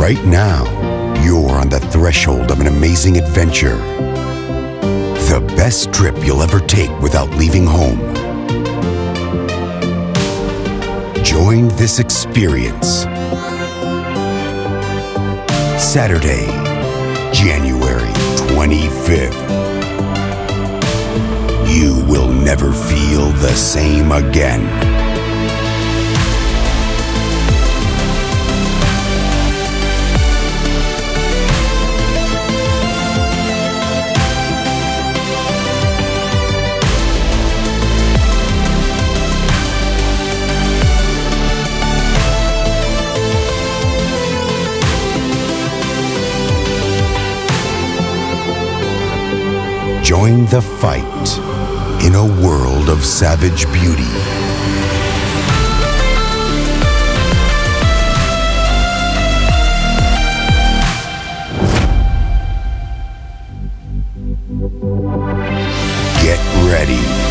Right now, you're on the threshold of an amazing adventure. The best trip you'll ever take without leaving home. Join this experience. Saturday, January 25th. You will never feel the same again. Join the fight in a world of savage beauty. Get ready